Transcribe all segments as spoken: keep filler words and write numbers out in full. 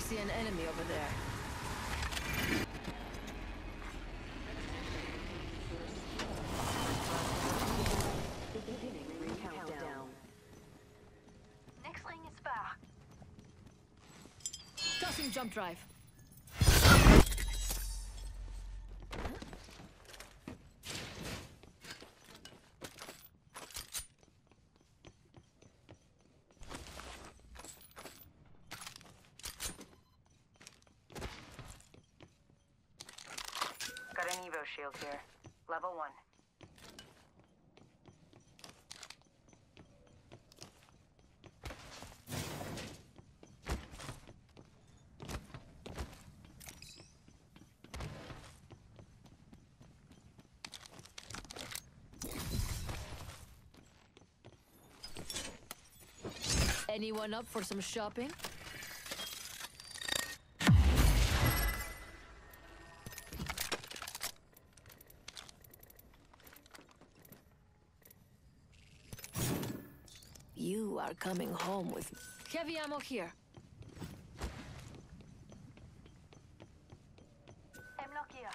see an enemy over there. Countdown. Next ring is far. Tossing jump drive. Got an Evo shield here. Level one. Anyone up for some shopping? You are coming home with heavy ammo here. Hemlock here.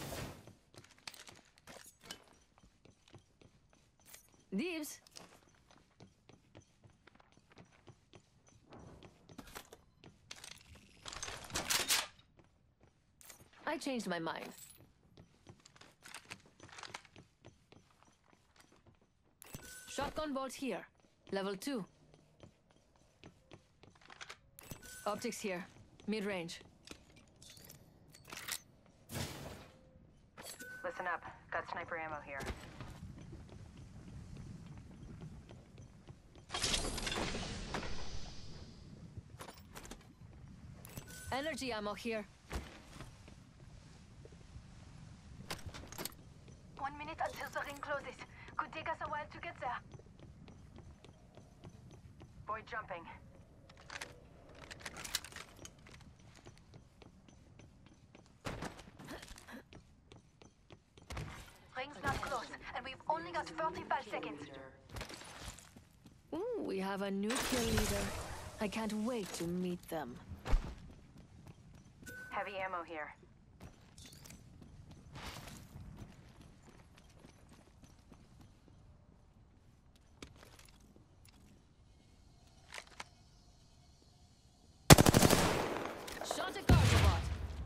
Dibs. I changed my mind. Shotgun bolt here. Level two. Optics here. Mid-range. Listen up. Got sniper ammo here. Energy ammo here. One minute until the ring closes. Could take us a while to get there. Boy jumping. Ring's not close, and we've only got forty-five seconds. Ooh, we have a new kill leader. I can't wait to meet them. Heavy ammo here. Shot a guard robot.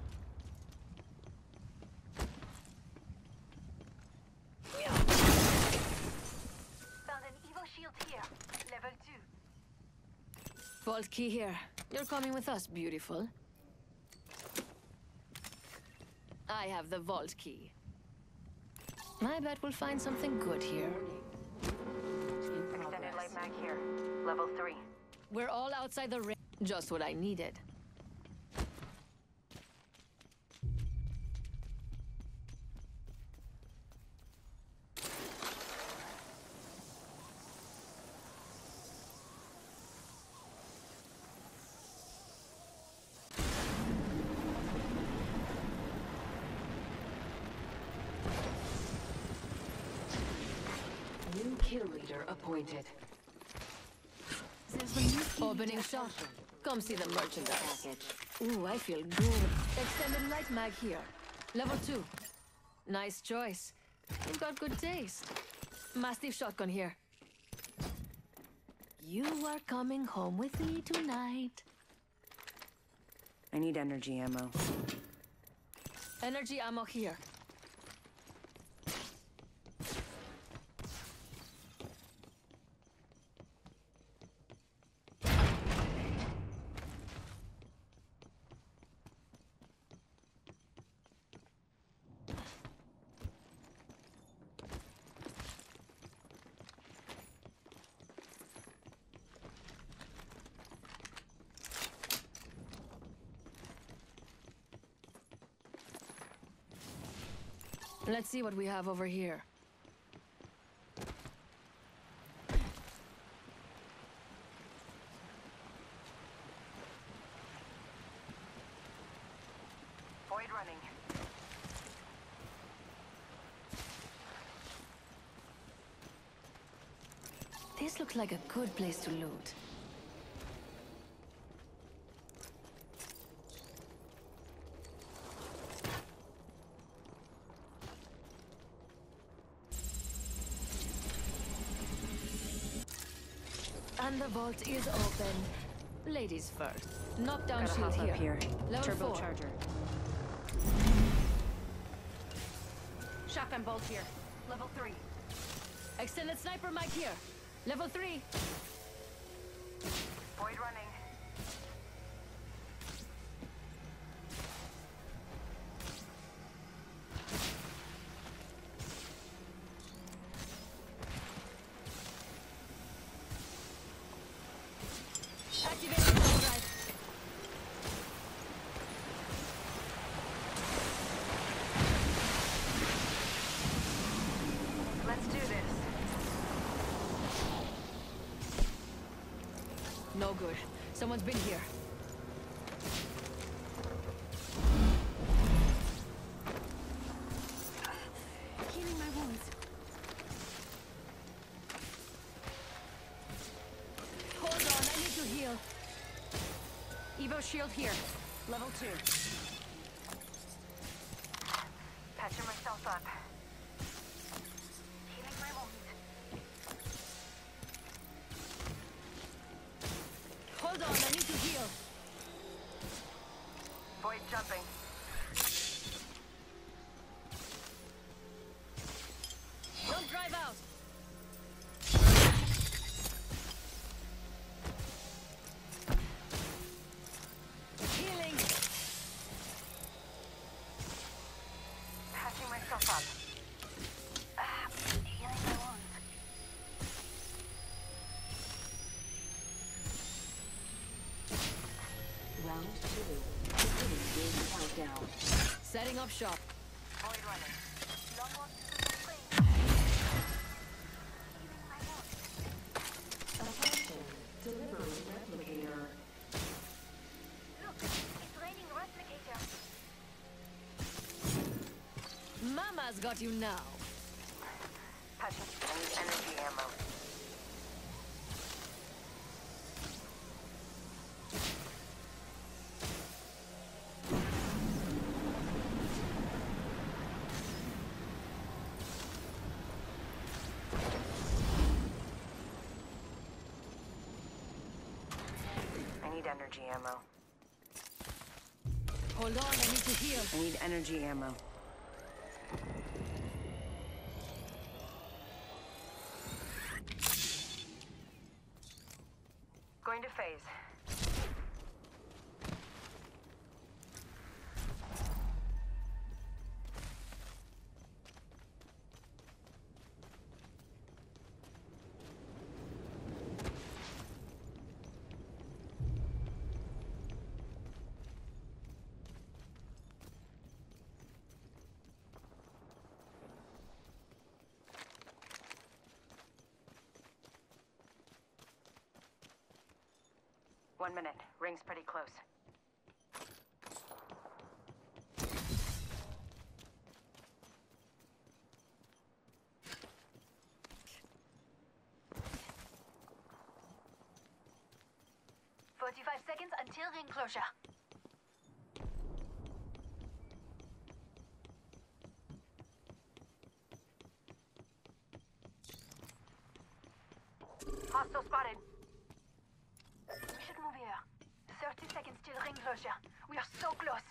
Found an Evo shield here. Level two. Vault key here. You're coming with us, beautiful. I have the vault key. I bet we'll find something good here. Extended light mag here. Level three. We're all outside the ring. Just what I needed. New kill leader appointed. Opening shop. Come see the merchandise. Ooh, I feel good. Extended light mag here. Level two. Nice choice. You've got good taste. Mastiff shotgun here. You are coming home with me tonight. I need energy ammo. Energy ammo here. Let's see what we have over here. Void running. This looks like a good place to loot. And the vault is open. Ladies first. Knockdown Gotta shield hop here. up here. Level four. Turbocharger. Shotgun bolt here. Level three. Extended sniper mic here. Level three. Void running. Activating overdrive. Let's do this. No good. Someone's been here. Healing my wounds. Hold on, I need to heal. Evo shield here. Level two. Patching myself up. Healing my wounds. Hold on, I need to heal. Void jumping. Don't drive out. Healing. Patching myself up. Ah, healing my wounds. Round two. Beginning game countdown. Setting up shop. Void running. Long one to the spring. Healing my wounds. Attention. Delivering replicator. Look, it's raining replicator. Mama's got you now. Patching. I need energy ammo. I need energy ammo. Hold on, I need to heal. I need energy ammo. Going to phase. One minute. Ring's pretty close. Forty-five seconds until ring closure. Hostile spotted. We should move here. Thirty seconds till ring closure. We are so close.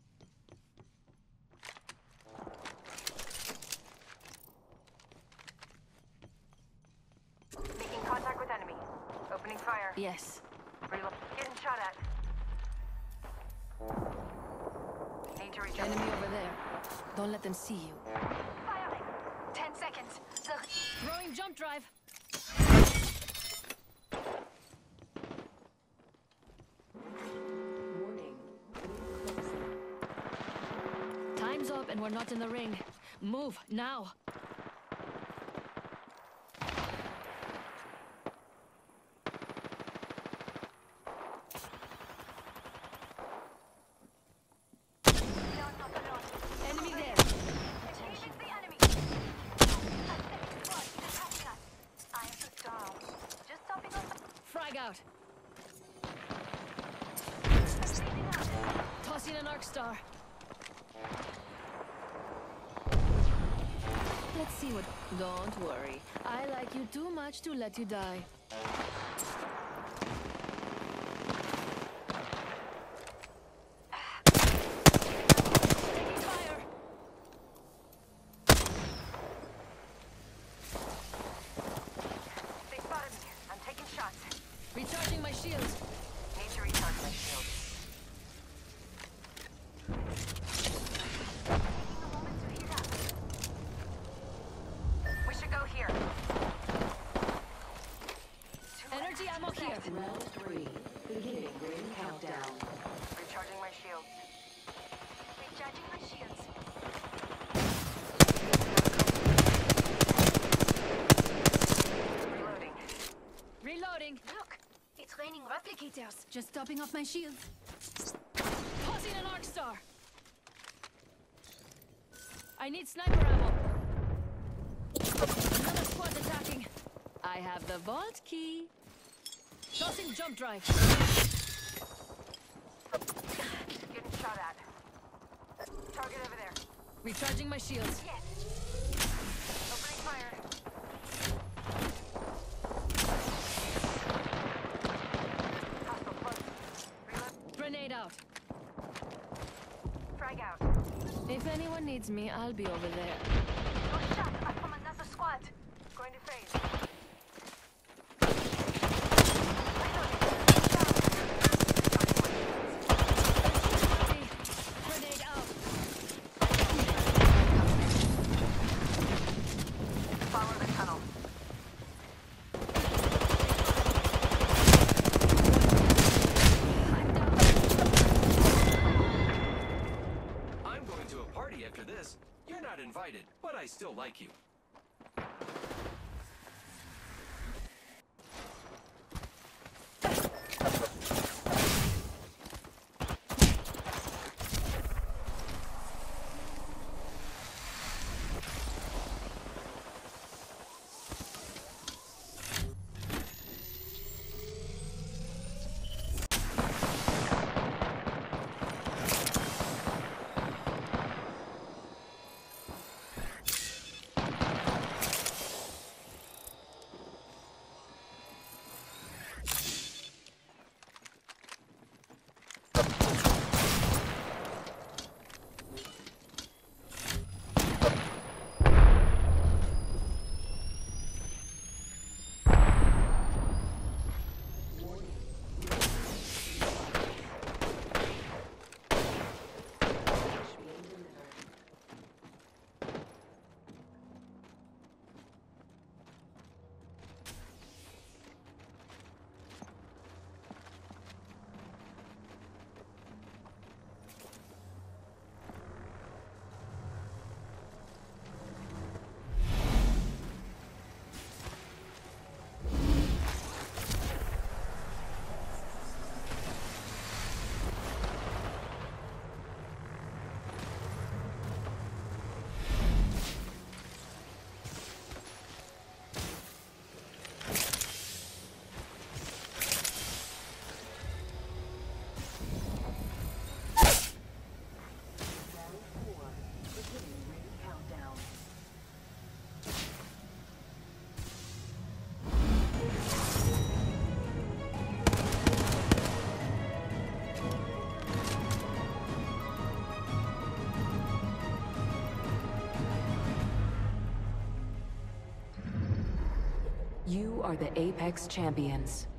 Making contact with enemy. Opening fire. Yes. Reload. Getting shot at. Need to reach Enemy over there. Don't let them see you. Firing. Ten seconds. The Throwing jump drive. Warning. Closing. Time's up and we're not in the ring. Move, now. we are not alone. Enemy there. Engaging the enemy. A second squad is attacking us. I am the star. Just topping off. Frag out. Bleeding out. Tossing an arc star. Let's see what... Don't worry. I like you too much to let you die. Recharging my shields. Need to recharge my shield. Taking a moment to heat up. We should go here. Energy ammo here. Round three. Beginning ring countdown. Recharging my shield. Recharging my shields. Reloading. Reloading. Look, it's raining replicators. Just topping off my shield. Tossing an arc star. I need sniper ammo. Another squad attacking. I have the vault key. Tossing jump drive. Getting shot at. Target over there. Recharging my shields. Yes. Opening fire. Hostile close. Reload. Grenade out. Frag out. If anyone needs me, I'll be over there. No shot up from another squad. Going to phase. Grenade out. Follow the tunnel. I'm down. I'm going to a party after this. You're not invited, but I still like you. You are the Apex Champions.